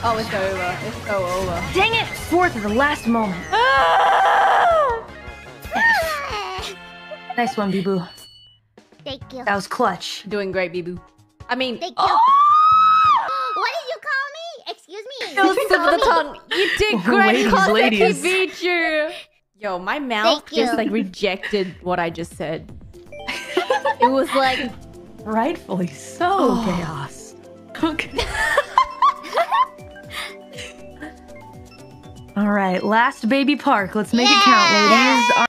Oh, it's over. It's so over. Dang it! Fourth at the last moment. Nice one, Bijou. Thank you. That was clutch. Doing great, Bijou. I mean, Thank you. What did you call me? Excuse me. no slip of the tongue. You did great, Koseki, ladies. Bijou. Yo, my mouth Thank you. just like rejected what I just said. It was like Rightfully so, chaos. Okay. All right, last baby park. Let's make it count, ladies.